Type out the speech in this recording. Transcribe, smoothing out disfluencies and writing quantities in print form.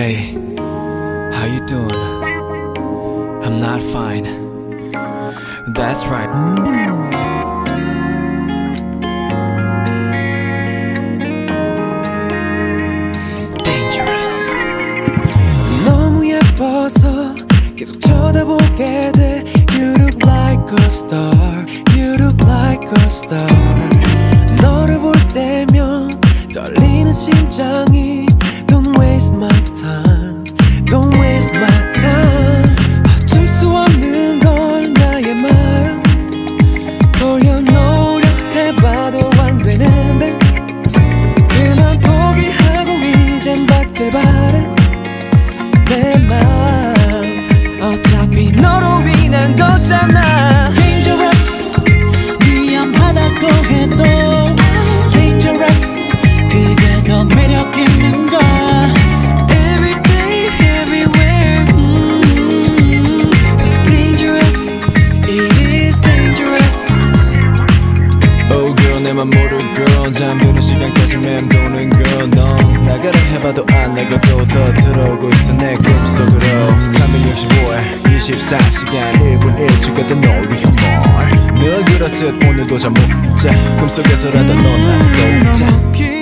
Hey, how you doing? I'm not fine. That's right. Dangerous. 너무 예뻐서 계속 쳐다보게 돼. You look like a star. You look like a star. 너를 볼 때면 떨리는 심장이 Don't waste my time. Don't waste my time. 어쩔 수 없는 걸 나의 마음 돌려놓으려 해봐도 안 되는데 그만 포기하고 이젠 받길 바래 내 맘 어차피 너로 인한 거잖아 Dangerous 위험하다고 해도 Dangerous 그게 더 매력 있는 걸 Every day, everywhere Dangerous, it is dangerous Oh girl 내 맘 모를 girl 잠드는 시간까지 맴도는 girl 넌 나가라 해봐도 안 나가고 더 들어오고 있어 내 꿈속으로 365일 24시간 1분 1초가도 널 위한 말 늘 그렇듯 오늘도 잠 못 자 꿈속에서라도 넌 나를 돕자